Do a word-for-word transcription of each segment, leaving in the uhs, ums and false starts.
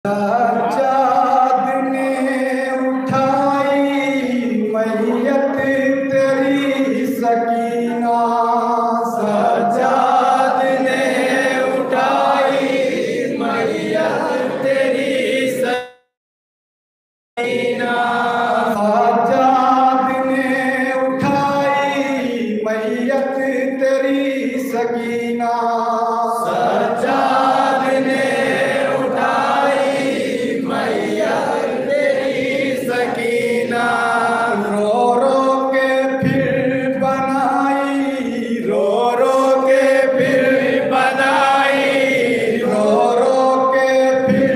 सज्जाद ने उठाई मैयत तेरी सकीना, सज्जाद ने उठाई मैयत तेरी सकीना, सज्जाद ने उठाई मैयत तेरी सकीना, सज्जाद ने रो रो के फिर बनाई, रो रो के फिर बनाई, रो रो के फिर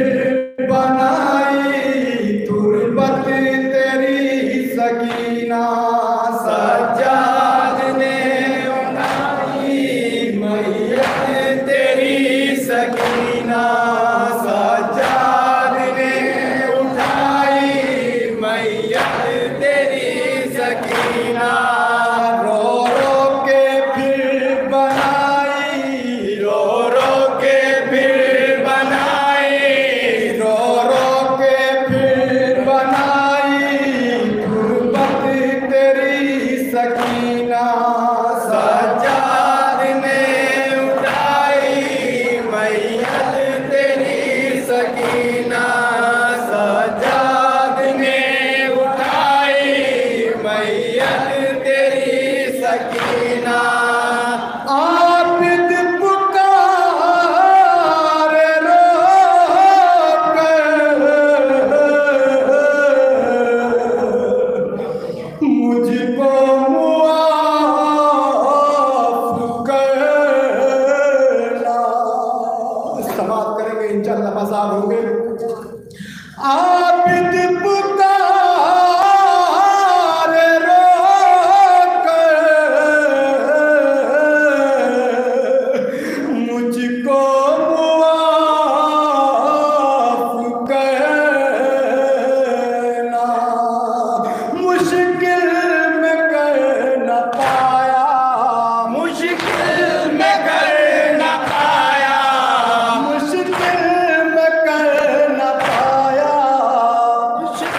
बनाई तुरबत तेरी सकीना, सज्जाद ने उठाई मैयत तेरी सकीना, सज्जाद ने उठाई मैयत तेरी सकीना, रो रो के फिर बनाई, रो रो के फिर बनाई, रो रो के फिर बनाई तुरबत तेरी सकीना, सज्जाद ने उठाई मैयत तेरी सकीना, सज्जाद ने उठाई मैयत तेरी सकीना। आबिद पुकारे रो कर मुझको मुआफ करना। समाप्त करेंगे इंशाअल्लाह, मज़ाक होंगे। आबिद पुकारे रो कर मुझको मुआफ करना, मुश्किल में कर न पाया, मुश्किल में कर न पाया, मुश्किल में कर न पाया,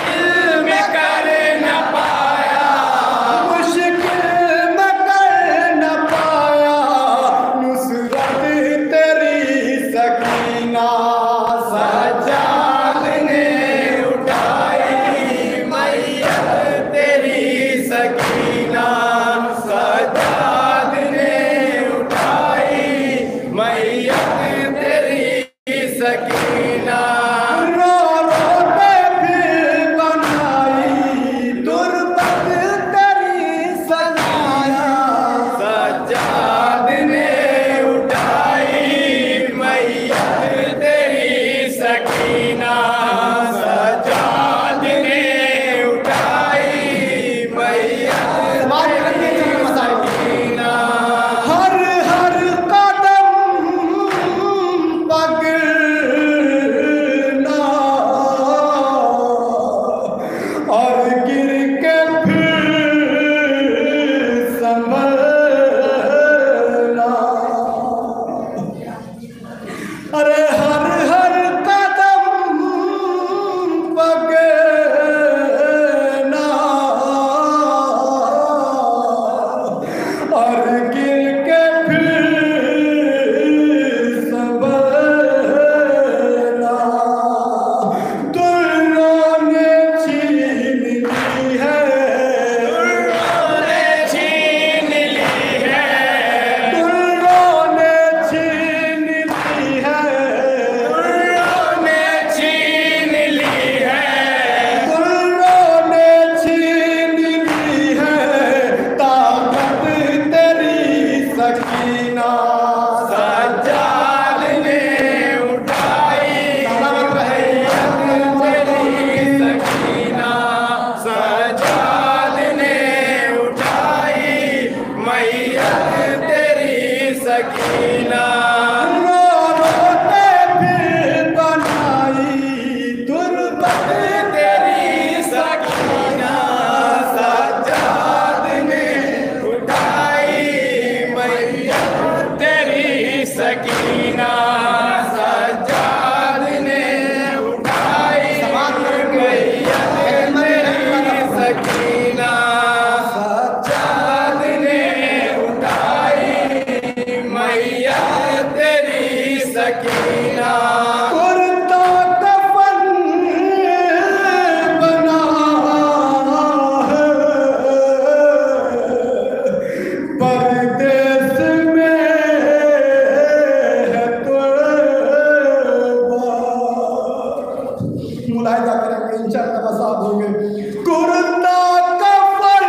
मुलायदा करेंगे इंशाअल्लाह मसाब होंगे। कुर्ता कफन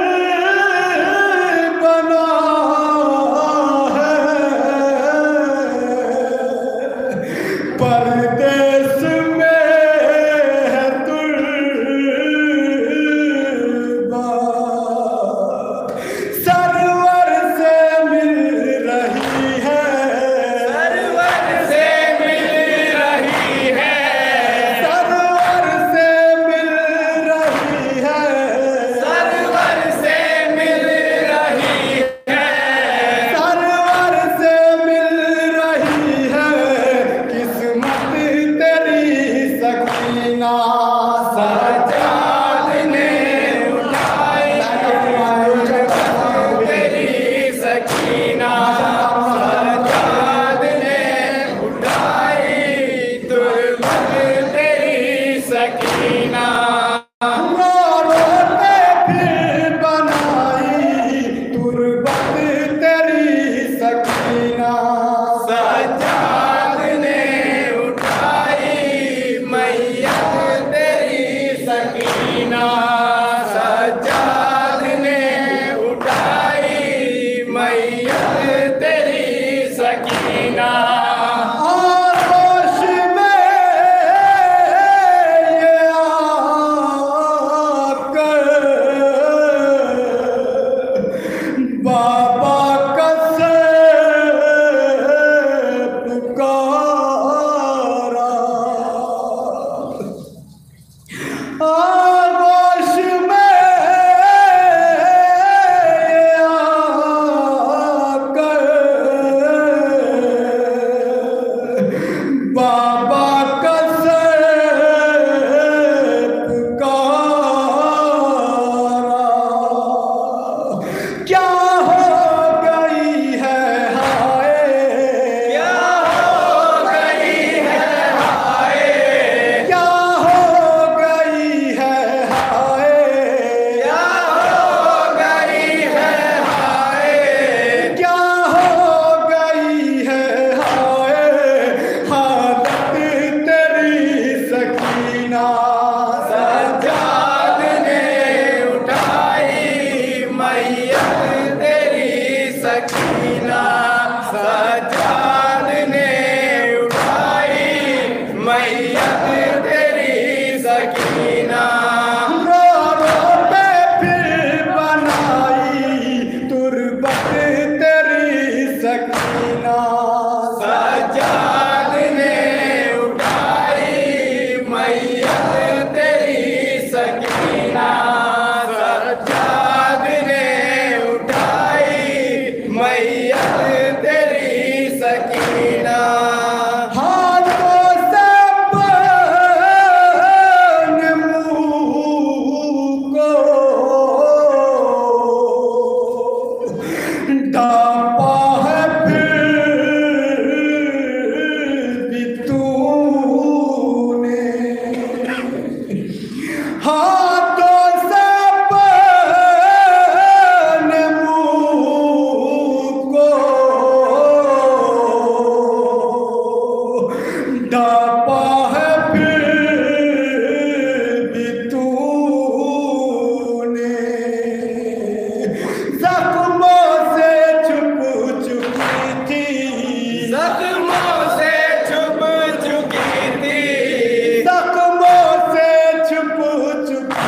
बना है परदेश में है तुर्बा, सरवर से मिल रही है, सरवर से मिल रही है, सरवर से मिल रही है, सरवर से मिल रही है, सरवर से मिल रही है किस्मत तेरी सकीना, सजाद ने उठाई तेरी सकीना, सजाद ने उठाई तुर्बत तेरी सकीना, रोते फिर बनाई तुर्बत तेरी सकीना, सजाद ने उठाई मैयत तेरी सकीना, सजाद ने उठाई मैयत तेरी सकीना, आगोश में ये आकर बाबा का सर पुकारा, आगोश में ये आकर बाबा का सर पुकारा, क्या हो गई है हाय, क्या हो गई है हाय, क्या हो गई है हाय, क्या हो गई है हाय, क्या हो गई है हाय हालत तेरी सकीना, सजाद ने उठाई मैयत तेरी सकीना, सजाद ने उठाई मैयत तेरी सकीना, रोते फिर बनाई तुर्बत तेरी सकीना, सजाद ने उठाई मैयत तेरी सकीना, सजाद ने उठाई मैयत तेरी सकीना, हाथों से बन मुँह को ढांपा है फिर भी तूने, हाथों से बन मुँह को ढांपा है फिर भी तूने, जख्मों से छुप चुकी थी, जख्मों से छुप चुकी थी, जख्मों से छुप चुकी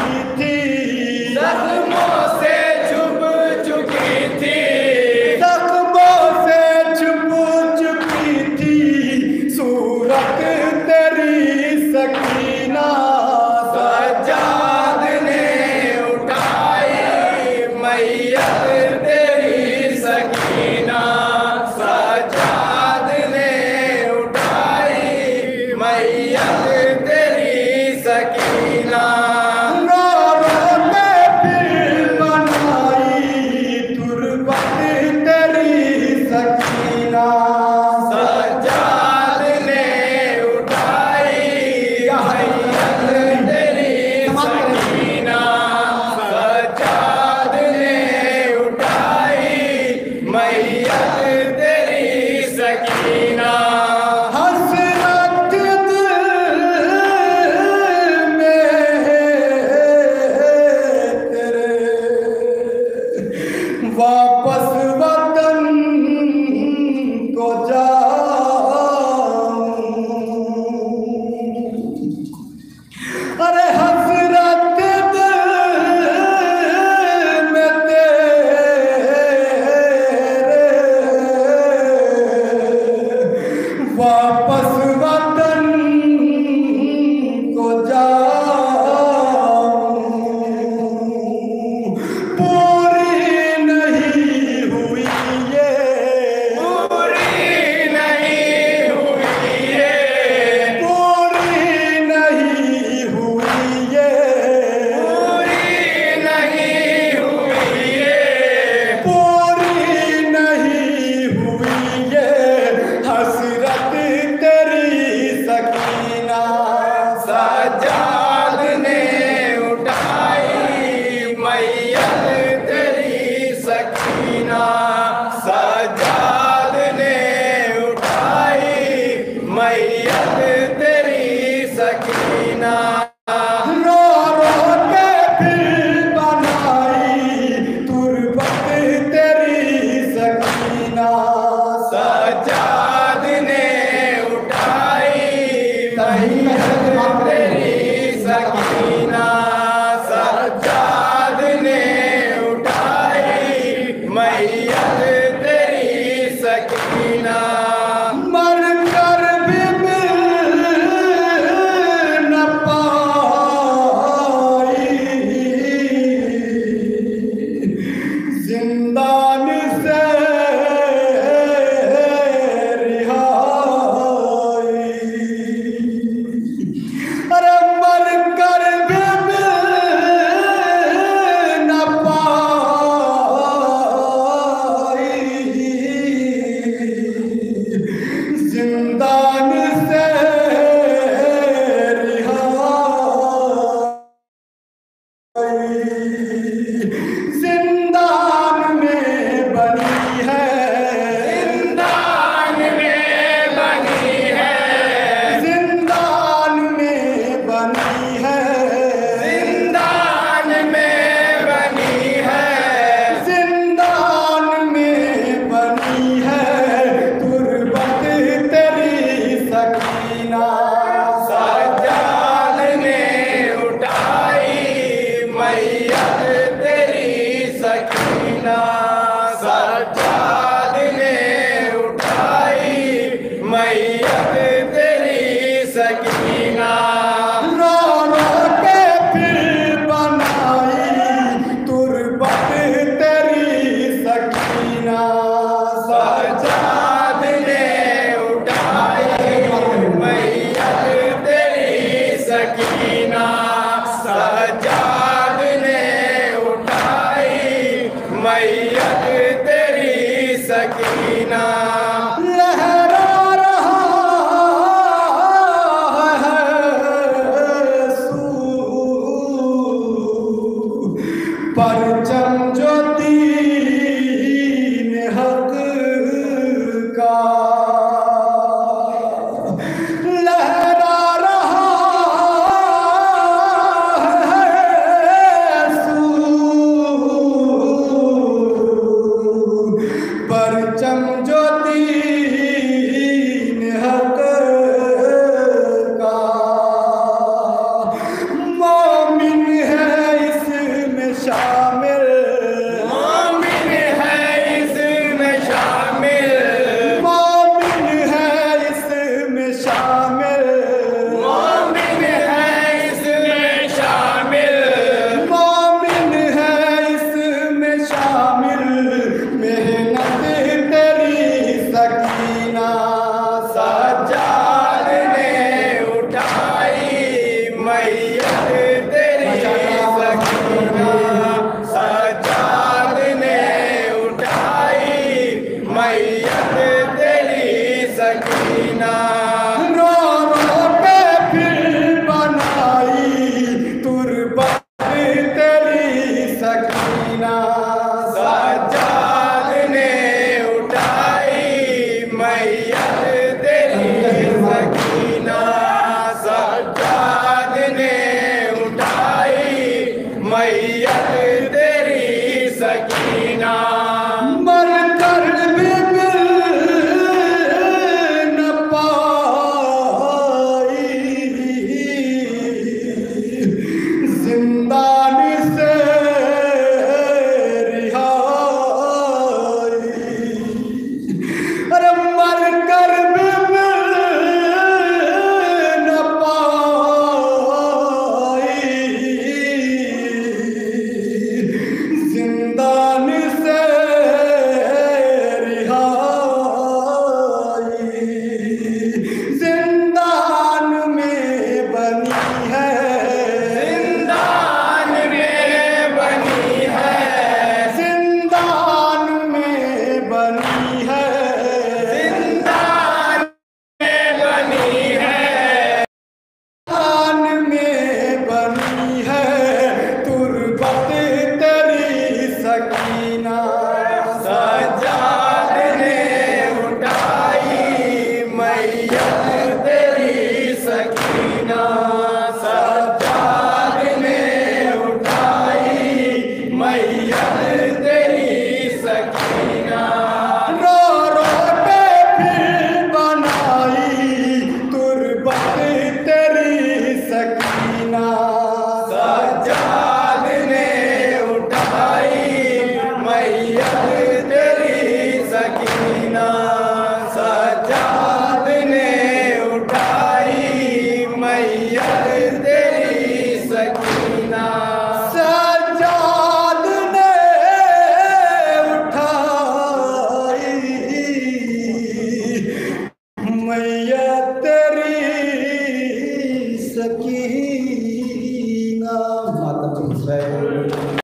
की ना